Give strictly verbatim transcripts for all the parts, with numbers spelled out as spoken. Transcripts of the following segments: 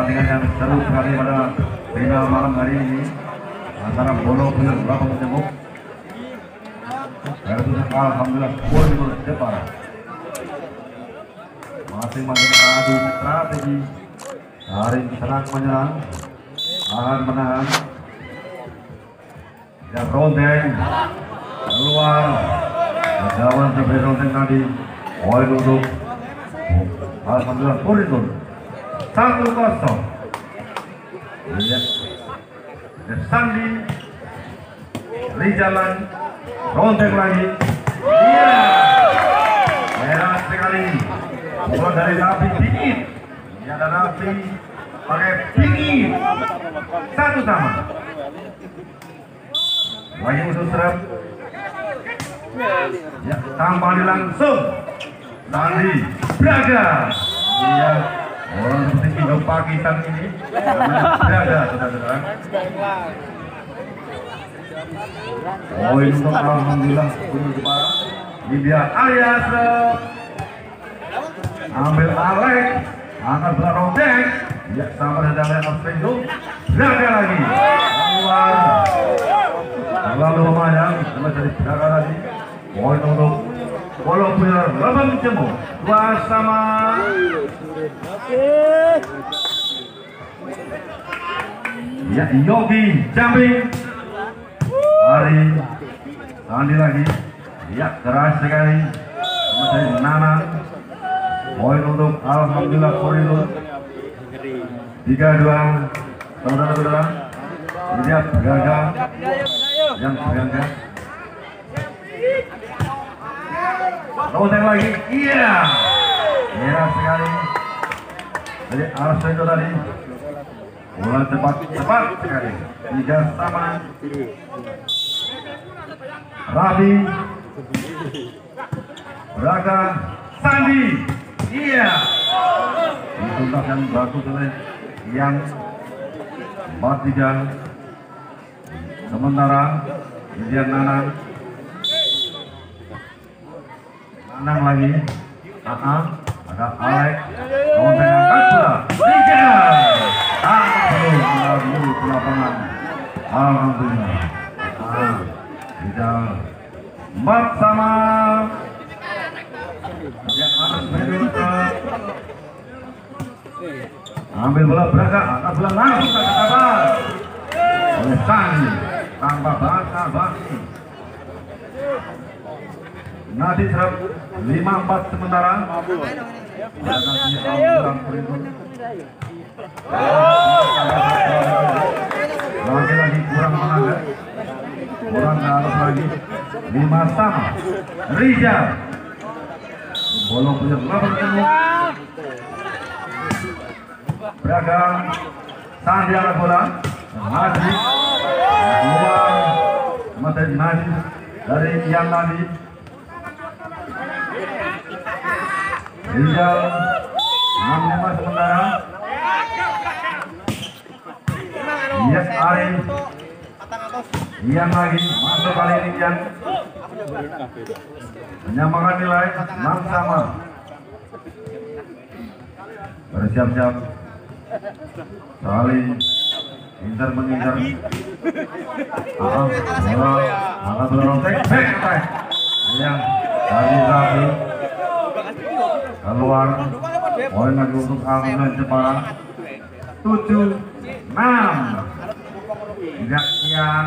pertandingan yang seru sekali pada final malam hari ini antara Bolo Puyer Labang Cemuk versus alhamdulillah Borneo Jepara. Masing-masing adu strategi, saling serang menyerang, tahan menahan, dan rondeng keluar. Jawaban sebagai rondeng tadi, poin untuk alhamdulillah Borneo satu kosong. Lihat, Sandi, Rijalan, rondeng lagi. Iya, merah sekali. Bola dari Nabi dingin. Ini ada Nabi pakai dingin. Satu sama. Lagi musuh serap. Ya, tampani langsung. Sandi, Braga. Iya, orang seperti Indo Pakistan ini. Braga, saudara-saudara. Poin untuk alhamdulillah Borneo Jepara. Ini dia alias ambil Alek, angkat bola rondeng, ya sama dengan Alfredo, Braga lagi, keluar, terlalu lumayan, cuma dari Braga lagi, poin untuk Bolo Puyer Labang Cemuk, dua sama. Ya Yogi jumping, Ari, Sandi lagi, ya keras sekali, cuma dari Nana. Poin untuk alhamdulillah Borneo tiga dua. Saudara-saudara, ini dia Braga yang berangkat. Rondeng lagi, iya, merah sekali. Jadi Alfredo tadi bola cepat cepat sekali, tiga sama. Rabi, Braga, Sandi. Iya, dituntas yang bagus oleh yang empat tiga. Sementara kemudian Nanang, Nanang lagi, Aa, ada Alek, rondeng angkat bola, tiga, ah belum melalui lapangan, alhamdulillah, ah tidak empat sama. Ambil bola Braga, angkat bola langsung ke kabar oleh Sandi tanpa basa-basi. Nadi serap lima empat sementara. Lagi-lagi kurang menangga, kurang harus lagi lima sama. Rijal, Bolo Puyer Labang Cemuk. Braga, Sandi angkat bola, Nadi keluar, kemudian Nadi dari yang Nadi, Rizal enam lima sementara. Yes Ari, yang lagi masuk kali ini yang menyamakan nilai enam sama. Bersiap-siap saling inter mengincar. Ah, bola, angkat bola rondeng, back attack. Yang dari Rabi keluar, poin lagi untuk alhamdulillah Jepara. Tujuh enam. Tidak yang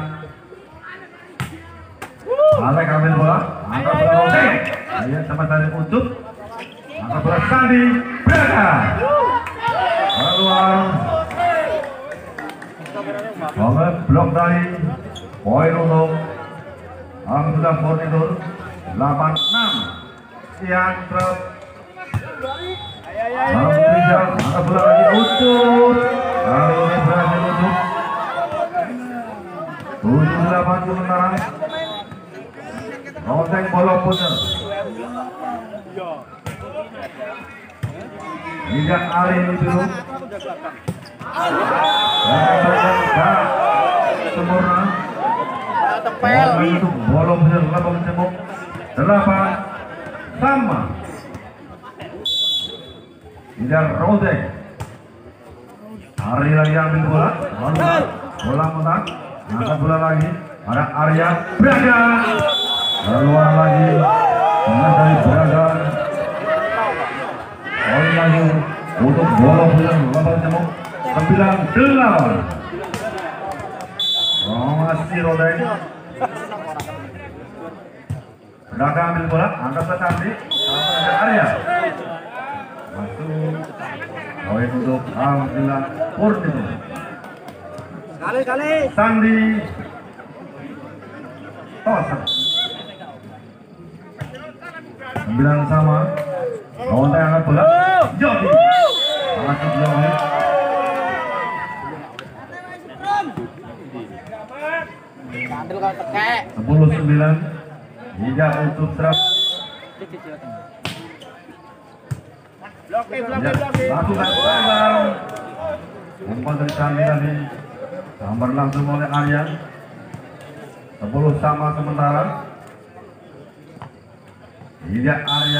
Alek ambil bola, angkat bola rondeng. Dia sama tadi untuk angkat bola Sandi, Braga. Keluar, oleh blok dari poin untuk alhamdulillah Borneo delapan enam. Yang terus alhamdulillah angkat bola lagi untuk kali ini berhasil untuk tujuh delapan sementara. Rondeng Bolo Puyer. Tidak Ali ini dulu. Sempurna. Bola itu Bolo Puyer Labang Cemuk. Delapan sama. Tidak rondeng. Arya lagi ambil bola, bola menang, angkat bola lagi, ada Arya Braga, keluar lagi, dengan dari Braga, poin lagi untuk bola pulang lawan cemuk sembilan delapan. Masih Rodeng, Braga ambil bola, angkat ke Sandi, ada Arya, masuk. Poin untuk Alhamdulillah Purnito. Kali kali. Sandi Tosan. Sembilan sama. Lawan tayang angkat bola. Jogi. Masuk Jogi. Sepuluh sembilan. Tidak untuk serap. Lakukan sambar, umpan dari Sandi tadi, sambar langsung oleh Arya. Sepuluh sama sementara. Tidak Arya.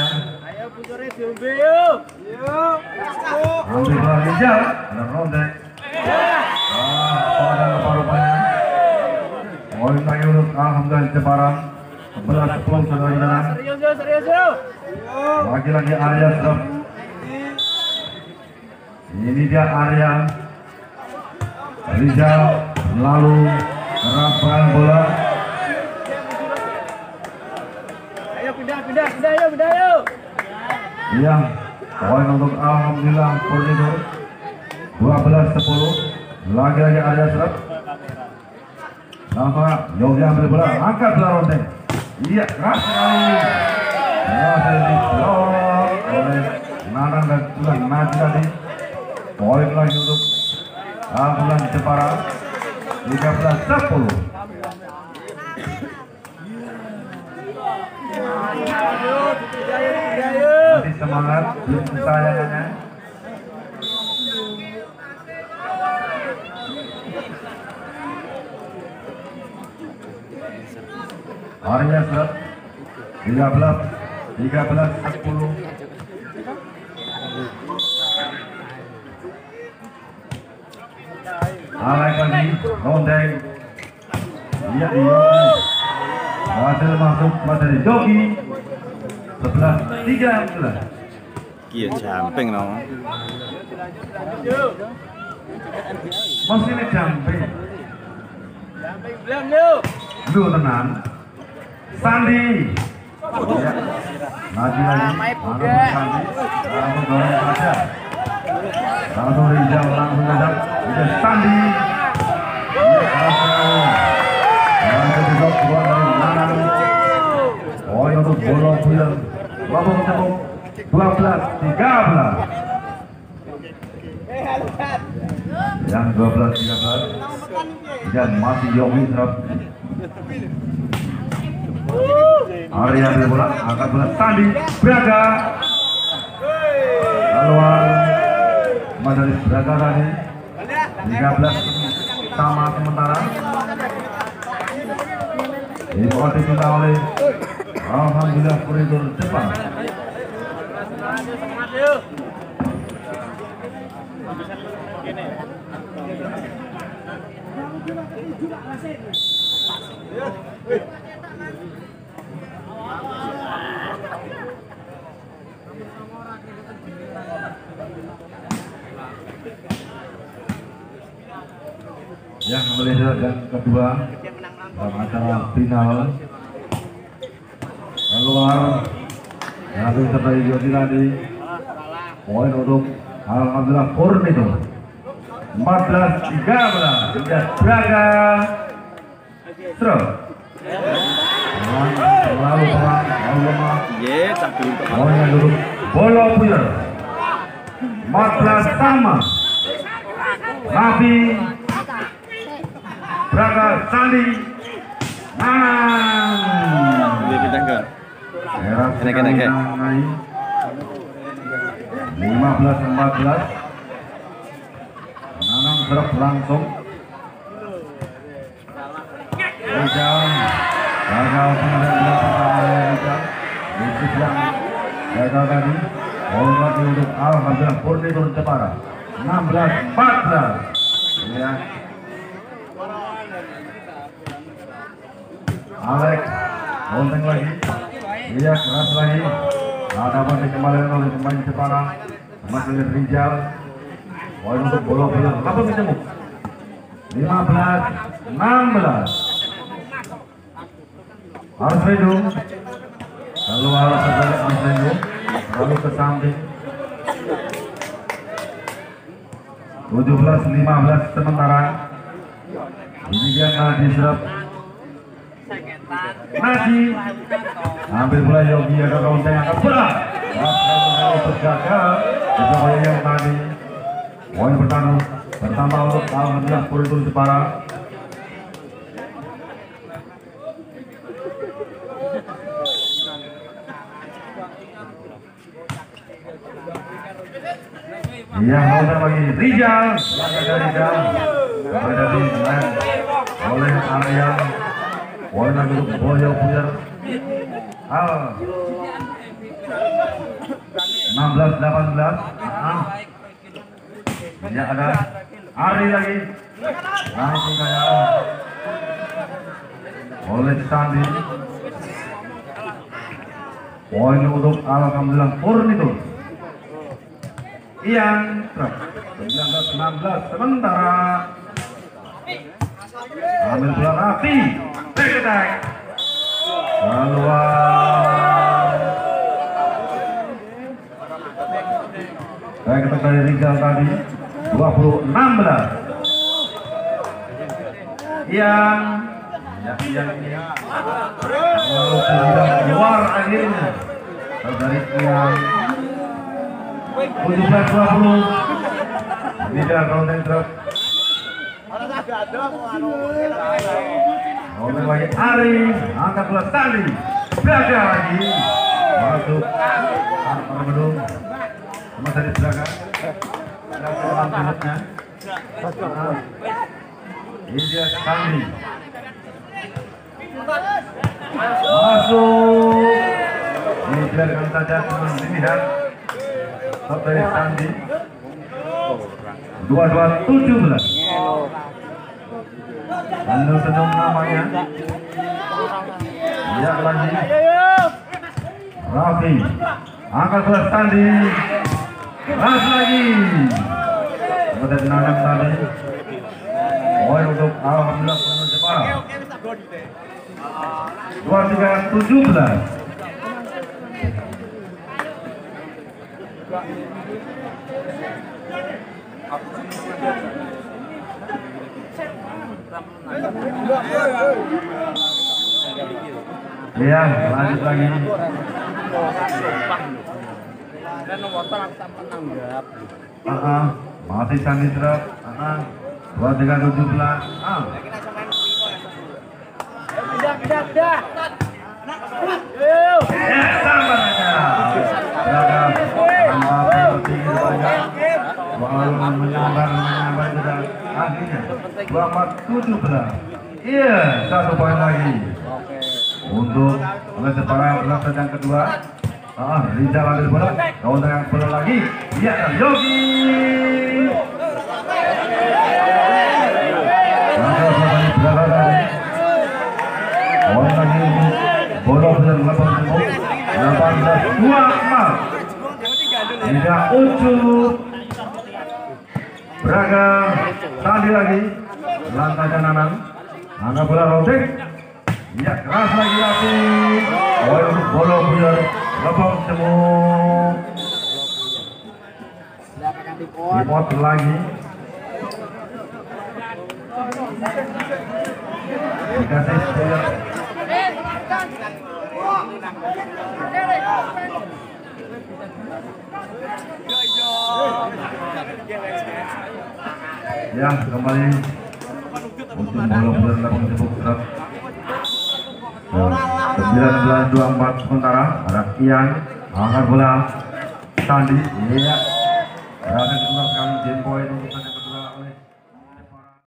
Ambil bola hijau, ada Rodek. Ah, pada rupa-rupanya. Poin lagi untuk Alhamdulillah Jepara. Sebelas sepuluh saudara-saudara. Lagi-lagi Arya serap. Ini dia Arya. Rizal lalu merapkan bola. Ayo pindah pindah pindah yuk pindah yuk. Iya, poin untuk Alhamdulillah Purnito. dua belas sepuluh. Lagi-lagi Arya serap. Nampak Yogi ambil bola, angkat bola Ronteng. Iya, keras sekali. Berhasil diblok oleh Nanang dan Tulang Nadi tadi. Poin lagi untuk Alhamdulillah Jepara. tiga belas sepuluh. Masih semangat, belum selesai ya. Arya serap. tiga belas tiga belas sepuluh. Alek lagi, Rondeng. Iya, iya. Hasil masuk dari Jogi. sebelas tiga belas. Kia camping no. Masih ini jumping. Belum yuk. Lu tenang. Sandi. Ya. Lagi lagi. Mana Sandi? Langsung dorong saja. Langsung Rizal langsung saja. Udah Sandi. Langsung juga keluar dari Nanang. Poin untuk bola Buyel. Lalu ketemu dua belas tiga belas. Yang dua belas tiga belas. Dan masih Yogi serap. Arya ambil bola, angkat bola Sandi Braga. Keluar dari Braga tadi. tiga belas sama sementara. Diikuti kita oleh Alhamdulillah Koridor Jepang. Yang melihat dan kedua dalam acara final keluar yang seperti Jody tadi. Poin untuk Alhamdulillah Purnito empat belas tiga belas. Sudah Braga Stro selalu pelan lalu lemah. Ye, tapi Poinnya dulu bola Buyel empat belas sama. Tapi Braga Sandi Nanang. dia pindah ke. Enak enak lima belas empat belas. Nanang serap langsung. Rizal gagal kemudian dilakukan oleh Rizal. Rizal yang gagal tadi. Poin lagi untuk Alhamdulillah Purnito Jepara enam belas empat belas. Ya. Alex bouncing lagi. Iya, keras lagi. Ada apa dikembalikan oleh pemain Jepara. Masih Rijal. Poin untuk bola bola apa ketemu? lima belas enam belas. Alfredo keluar sebagai Alfredo lalu ke samping. tujuh belas lima belas sementara. Ini dia Nadi serap. Nadi ambil bola Yogi ada kawan yang akan bola. Alfredo gagal. Coba yang tadi. Poin pertama bertambah untuk Alhamdulillah Puritul Jepara. Yang mau bagi Rijal, langkah dari Rijal, kepada dimain oleh Arya. Poin lagi untuk Boyo Puyer. Al enam belas delapan belas. Ya ada Ari lagi. Langsung kaya oleh Sandi. Poin untuk Alhamdulillah Purnitur. Ian truk sembilan belas enam belas sementara. Ambil bola Rafi. Back attack. Keluar. Baik attack dari Rizal tadi. dua puluh enam belas. Ian. Ya, Ian ini. Lalu keluar akhirnya. Dari Ian. tujuh belas dua puluh. Tidak counting truk. Oleh lagi Ari, angkat bola Sandi. Braga lagi. Masuk. Para Bedung. Sama tadi Braga. Dalam pilotnya. Ini dia Sandi. Masuk. Ini biarkan saja teman dilihat. Top dari Sandi. dua dua tujuh belas. Lalu senang namanya. Ya lagi. Rafi. Angkat bola Sandi. Ras lagi. Pada tenangan tadi. Poin untuk Alhamdulillah Purnitur Jepara. dua tiga tujuh belas. Iya, lanjut lagi. Ah, masih Sandi truk. Ah, dua tiga tujuh belas. Ah. Pindah, pindah, pindah. Ya, sama saja. Beragam. Tambah tinggi banyak. Walau menyambar menyambar sudah akhirnya dua empat tujuh belas. Iya, satu poin lagi. Untuk oleh Jepara berlangsung yang kedua. Ah, Rizal ambil bola, kau dengan bola lagi. Iya, dan Yogi. Langkah bola berada lagi. Poin lagi bola benar delapan puluh delapan belas dua empat. Tidak ucup. Braga Sandi lagi. Lantai kanan. Angkat bola routing. Ya, keras lagi lagi. Poin untuk bola Puyer. Lepok semua. Report lagi. Dikasih Puyer. Ya, kembali untuk bola Puyer lepok tepuk truk. sembilan belas dua puluh empat sementara ada Ian angkat bola Sandi. Iya,